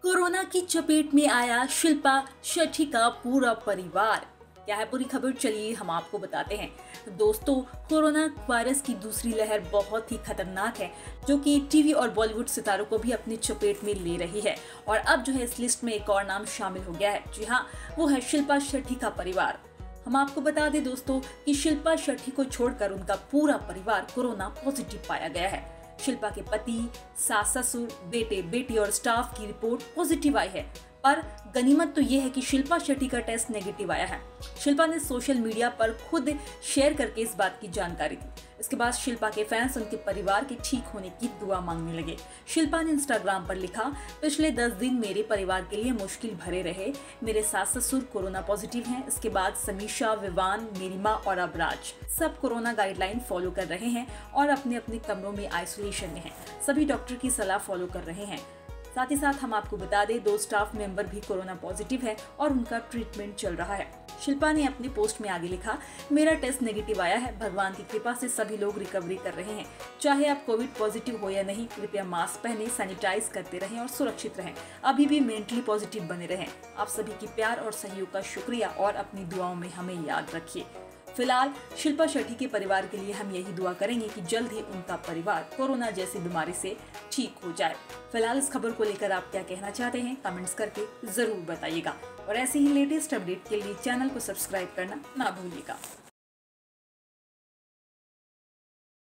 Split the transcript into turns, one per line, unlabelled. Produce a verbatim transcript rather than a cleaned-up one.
Corona की चपेट में आया शिल्पा शेट्टी का पूरा परिवार। क्या है पूरी खबर, चलिए हम आपको बताते हैं। तो दोस्तों, कोरोना वायरस की दूसरी लहर बहुत ही खतरनाक है, जो कि टीवी और बॉलीवुड सितारों को भी अपनी चपेट में ले रही है। और अब जो है इस लिस्ट में एक और नाम शामिल हो गया है। जी हाँ, वो है शिल्पा शेट्टी का परिवार। हम आपको बता दें दोस्तों कि शिल्पा शेट्टी को छोड़कर उनका पूरा परिवार कोरोना पॉजिटिव पाया गया है। शिल्पा के पति, सास ससुर, बेटे बेटी और स्टाफ की रिपोर्ट पॉजिटिव आई है। पर गनीमत तो ये है कि शिल्पा शेट्टी का टेस्ट नेगेटिव आया है। शिल्पा ने सोशल मीडिया पर खुद शेयर करके इस बात की जानकारी दी। इसके बाद शिल्पा के फैंस उनके परिवार के ठीक होने की दुआ मांगने लगे। शिल्पा ने इंस्टाग्राम पर लिखा, पिछले दस दिन मेरे परिवार के लिए मुश्किल भरे रहे। मेरे सास ससुर कोरोना पॉजिटिव हैं। इसके बाद समीशा, विवान, मेरी माँ और अबराज सब कोरोना गाइडलाइन फॉलो कर रहे हैं और अपने अपने कमरों में आइसोलेशन में हैं। सभी डॉक्टर की सलाह फॉलो कर रहे हैं। साथ ही साथ हम आपको बता दें, दो स्टाफ मेंबर भी कोरोना पॉजिटिव है और उनका ट्रीटमेंट चल रहा है। शिल्पा ने अपनी पोस्ट में आगे लिखा, मेरा टेस्ट नेगेटिव आया है। भगवान की कृपा से सभी लोग रिकवरी कर रहे हैं। चाहे आप कोविड पॉजिटिव हो या नहीं, कृपया मास्क पहने, सैनिटाइज करते रहें और सुरक्षित रहें। अभी भी मेंटली पॉजिटिव बने रहें। आप सभी की प्यार और सहयोग का शुक्रिया और अपनी दुआओं में हमें याद रखिए। फिलहाल शिल्पा शेट्टी के परिवार के लिए हम यही दुआ करेंगे कि जल्द ही उनका परिवार कोरोना जैसी बीमारी से ठीक हो जाए। फिलहाल इस खबर को लेकर आप क्या कहना चाहते हैं, कमेंट्स करके जरूर बताइएगा। और ऐसे ही लेटेस्ट अपडेट के लिए चैनल को सब्सक्राइब करना ना भूलिएगा।